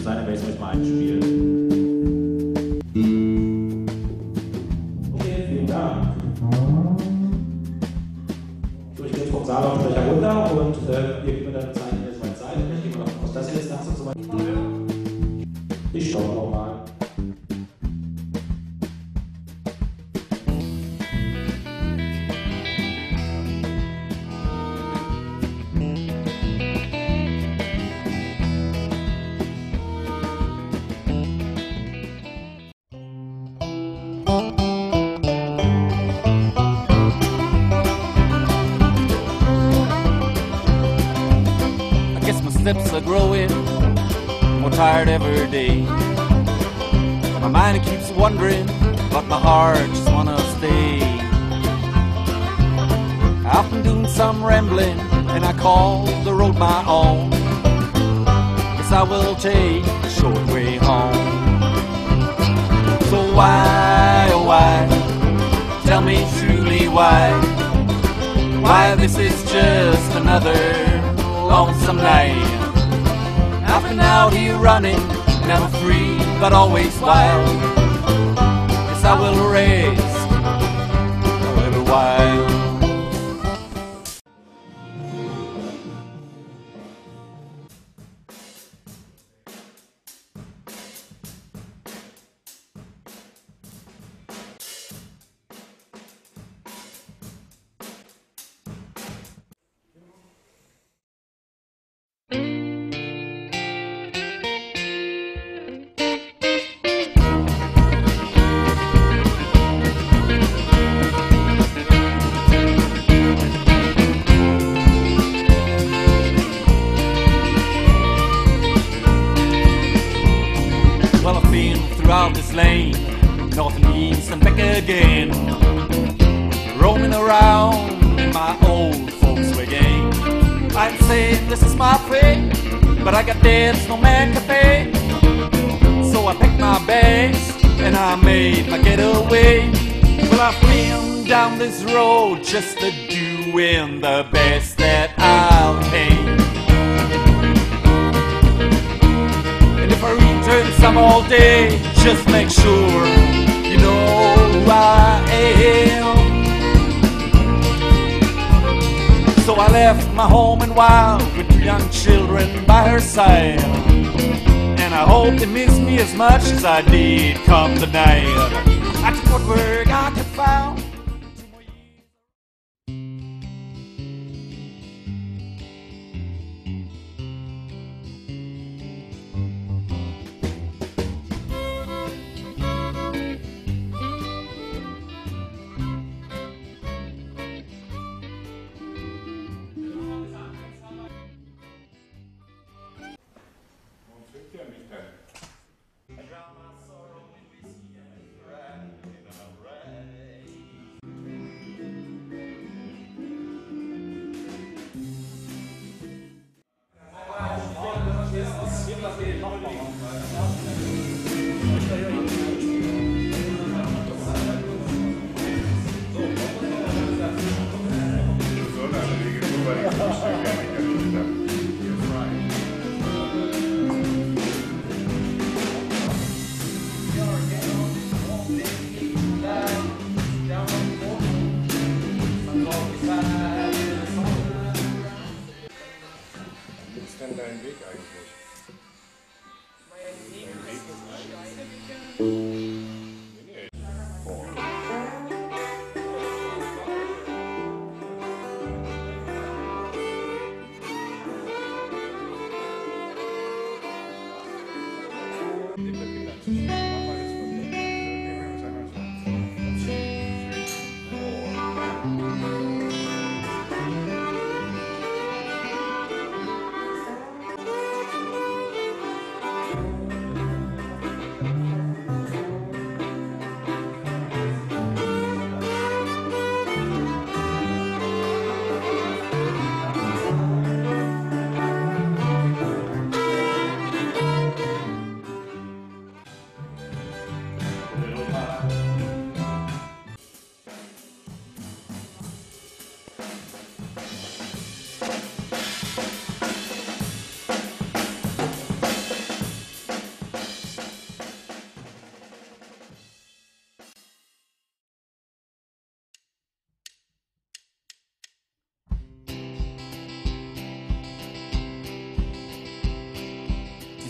seine Bass euch mal einspielen. Okay, vielen Dank. So, ich gehe jetzt vom Saalautsprecher runter und ihr gebt mir dann jetzt mal Zeit. Ich gehe mal davon aus, dass ihr jetzt das und so weiter. Ich schaue noch mal. Steps are growing more tired every day. My mind keeps wandering, but my heart just wanna stay. I've been doing some rambling, and I call the road my own. Guess I will take the short way home. So why, oh why, tell me truly why this is just another lonesome night. I've been out here running, never free, but always wild. Guess I will rest a little while. Well, I've been throughout this lane, north and east and back again, roaming around in my old folks' wagon. I'd say this is my fate, but I got debts no man can pay. So I packed my bags and I made my getaway. Well, I've been down this road just a doing the best that I'll can. If I return some all day, just make sure you know who I am. So I left my home and wild with 2 young children by her side, and I hope they miss me as much as I did come the night. I took what work I could find.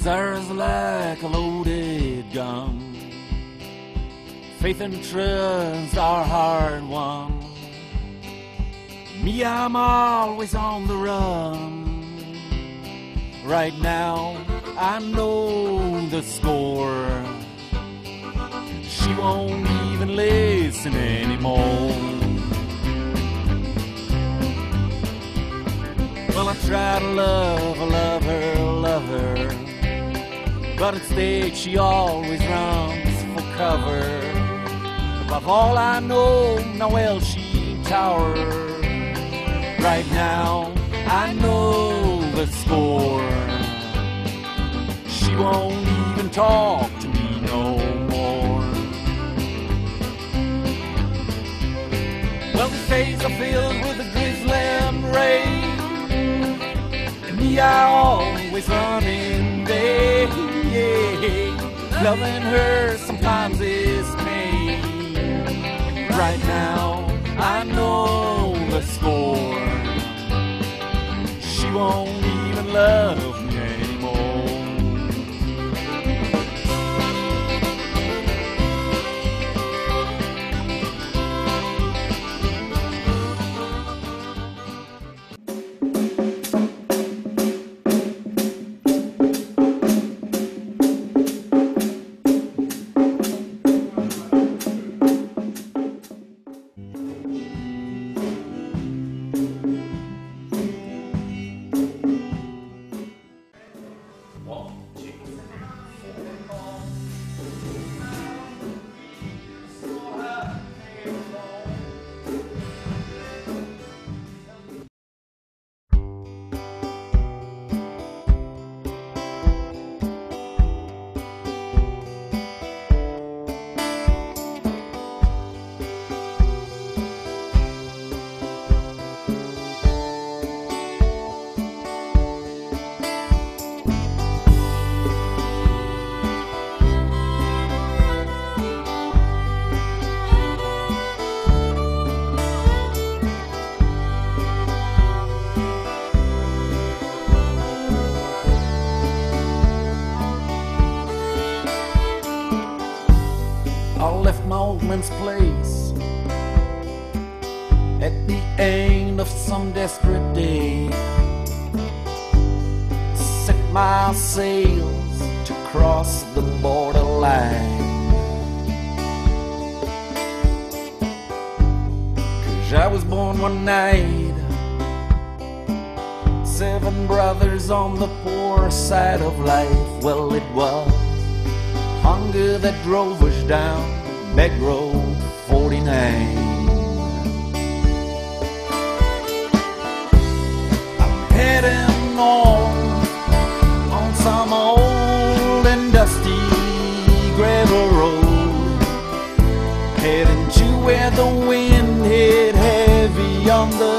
Desire's like a loaded gun. Faith and trust are hard won. Me, I'm always on the run. Right now, I know the score. She won't even listen anymore. Well, I try to love her, but instead she always runs for cover. Above all I know, now well she towers. Right now, I know the score. She won't even talk to me no more. Well, these days are filled with a drizzling rain, and me, I always run in vain. Loving her sometimes is pain. Right now, I know the score. She won't even love me anymore. Place at the end of some desperate day, set my sails to cross the borderline. 'Cause I was born one night, 7 brothers on the poor side of life. Well, it was hunger that drove us down Back Road 49. I'm heading on some old and dusty gravel road, heading to where the wind hit heavy on the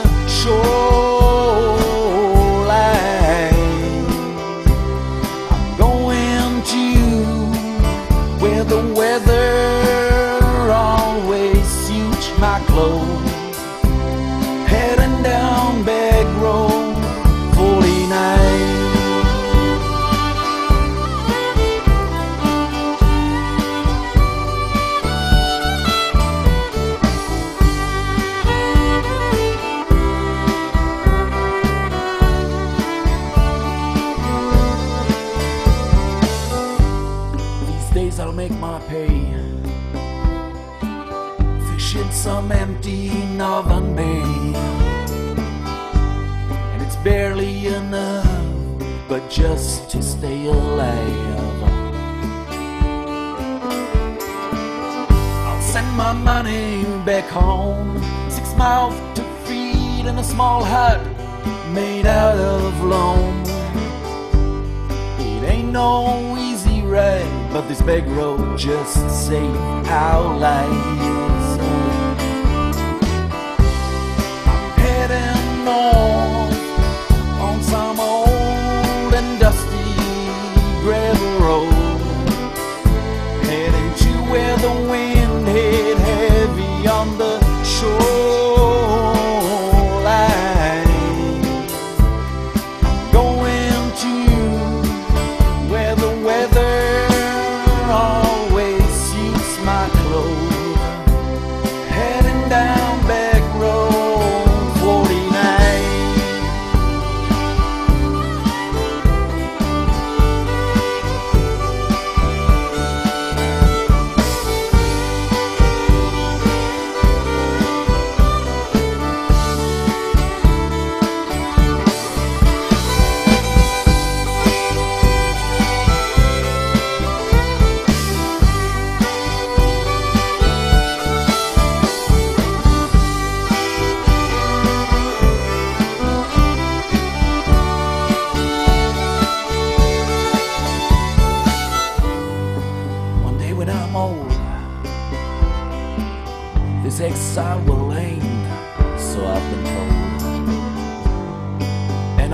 shoreline. I'm going to where the weather always suits my clothes, heading down Back Road 49. These days I'll make my pay, in some empty northern bay, and it's barely enough, but just to stay alive. I'll send my money back home, 6 mouths to feed in a small hut made out of loam. It ain't no easy ride, but this back road just saved our lives. On some old and dusty gravel road, heading to where the wind hit heavy on the shoreline. I'm going to where the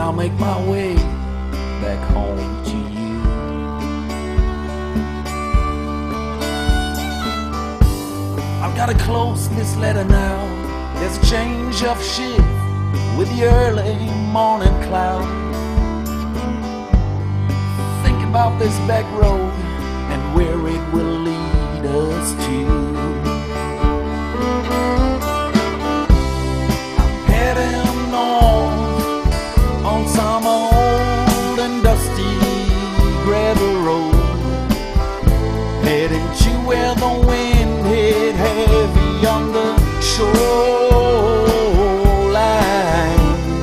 I'll make my way back home to you. I've gotta close this letter now. There's a change of shift with the early morning cloud. Think about this back road and where it will lead us to. I'm heading north on some old and dusty gravel road, heading to where the wind hit heavy on the shoreline.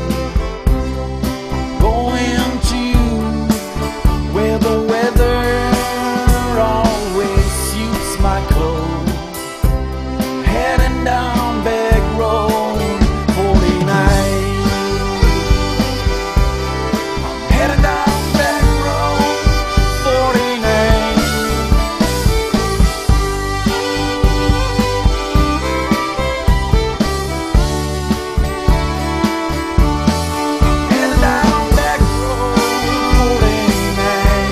Going to where the weather always suits my clothes, heading down back road 49. I'm heading down back road 49. Heading down back road 49.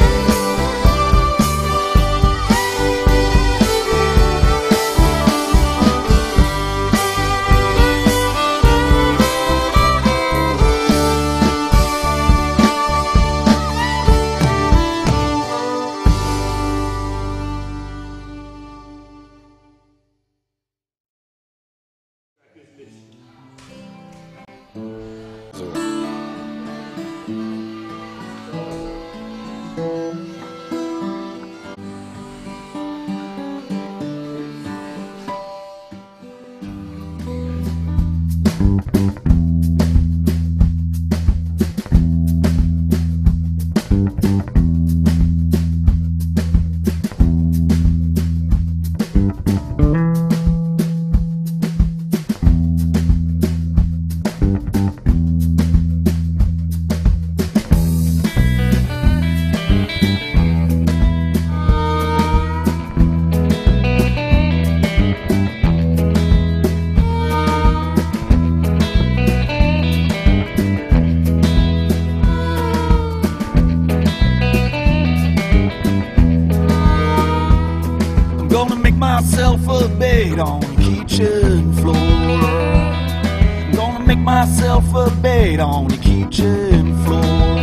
Myself a bed on the kitchen floor. I'm gonna make myself a bed on the kitchen floor.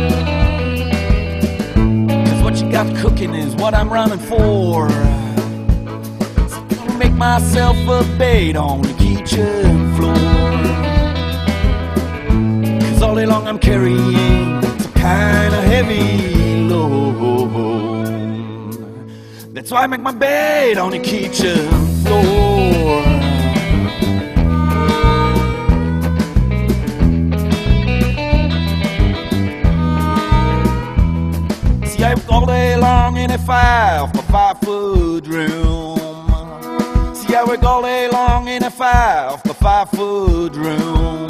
'Cause what you got cooking is what I'm running for. So I'm gonna make myself a bed on the kitchen floor. 'Cause all day long I'm carrying some kind of heavy load. That's why I make my bed on the kitchen floor. See, I work all day long in a 5x5 room. See, I work all day long in a 5x5 room.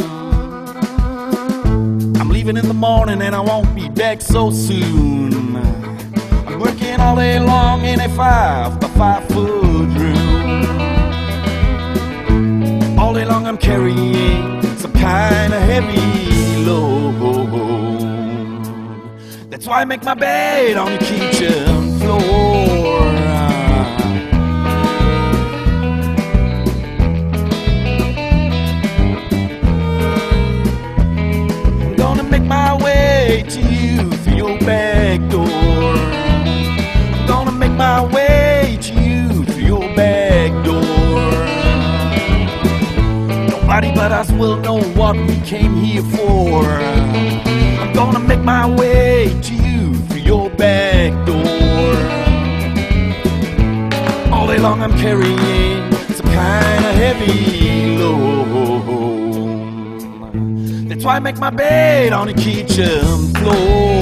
I'm leaving in the morning and I won't be back so soon. Working all day long in a 5x5 room. All day long I'm carrying some kind of heavy load. That's why I make my bed on the kitchen floor. I'm gonna make my way to you through your back door. Gonna make my way to you through your back door. Nobody but us will know what we came here for. I'm gonna make my way to you through your back door. All day long I'm carrying some kind of heavy load. That's why I make my bed on the kitchen floor.